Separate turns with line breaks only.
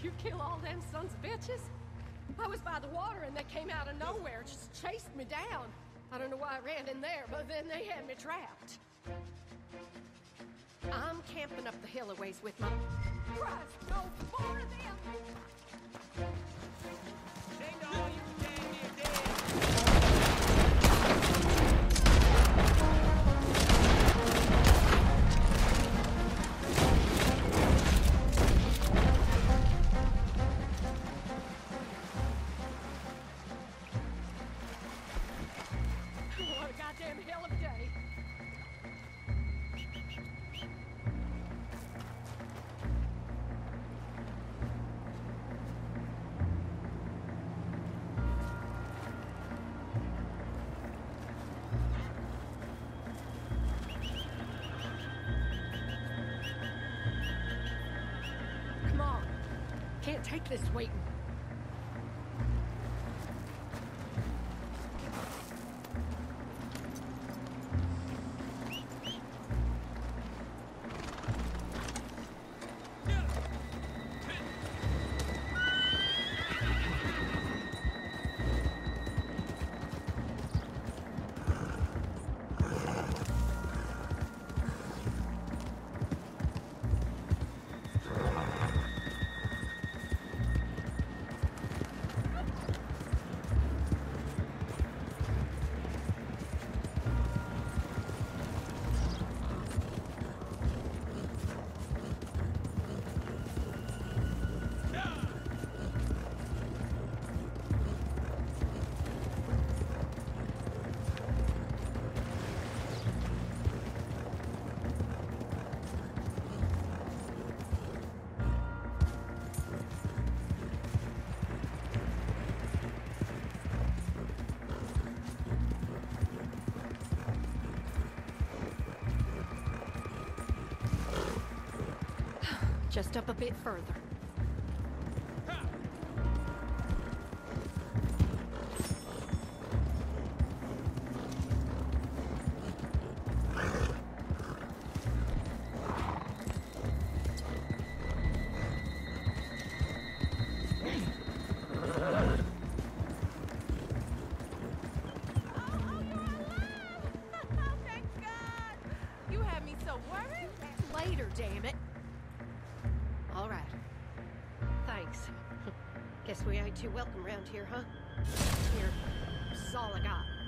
you kill all them sons of bitches? I was by the water and they came out of nowhere, just chased me down. I don't know why I ran in there, but then they had me trapped. I'm camping up the hill a ways with my... Christ, no more of them!
They know you damn near dead.
What a goddamn hell of a day. Come on. Can't take this waiting. Just up a bit further. Later, damn it. All right. Thanks. Guess we ain't too welcome around here, huh? Here, this is all I got.